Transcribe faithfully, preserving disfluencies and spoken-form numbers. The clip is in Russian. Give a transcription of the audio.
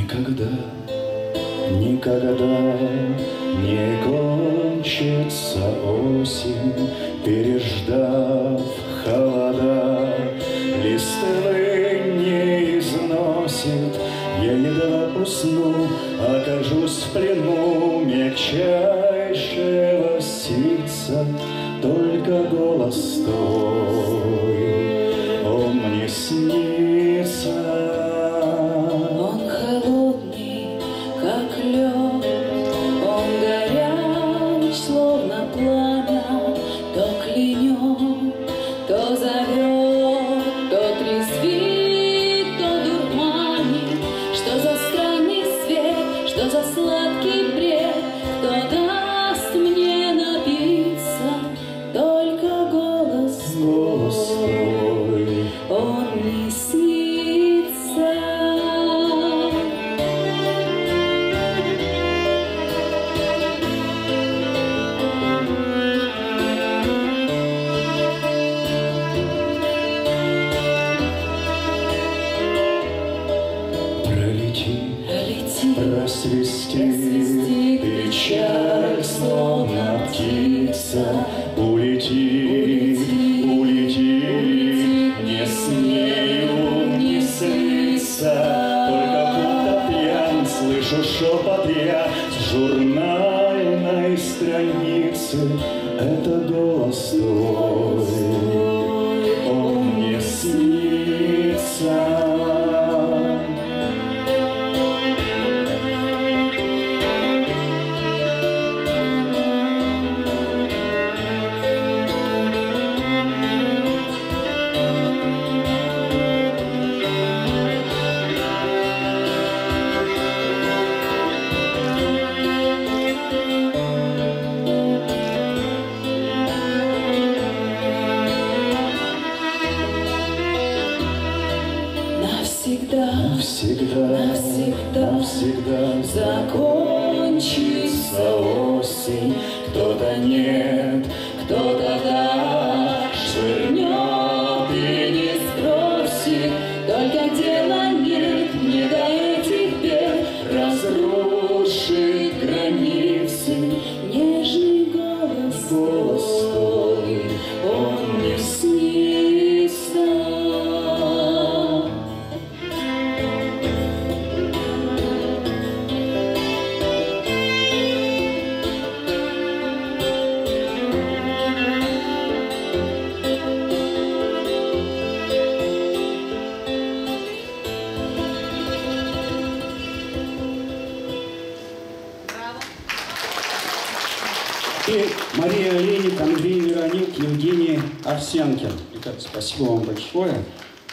Никогда, никогда не кончится осень, переждав холода, листвы не износит. Я едва усну, окажусь в плену мягчайшего ситца, только голос твой, он мне снится. Он холодный, как лед, он горяч, словно пламя, то клянет, то зовет, то трезвит, то дурманит. Что за странный свет, что за сладкий бред, кто даст мне напиться, только голос твой, он не снится. Просвисти, печаль, словно птица, улети, улети, не смею не сниться. Только будто пьян слышу шепот я с журнальной страницы. Это голос твой, он мне снится. Навсегда, навсегда, навсегда, навсегда закончится осень. Кто-то нет, кто-то да, швырнет и не сбросит. только дела нет мне до этих бед. Разрушит границы Нежный голос голос твой, он мне снится. И Мария Олейник, Андрей Вероник, Евгений Овсянкин. Ребята, спасибо вам большое.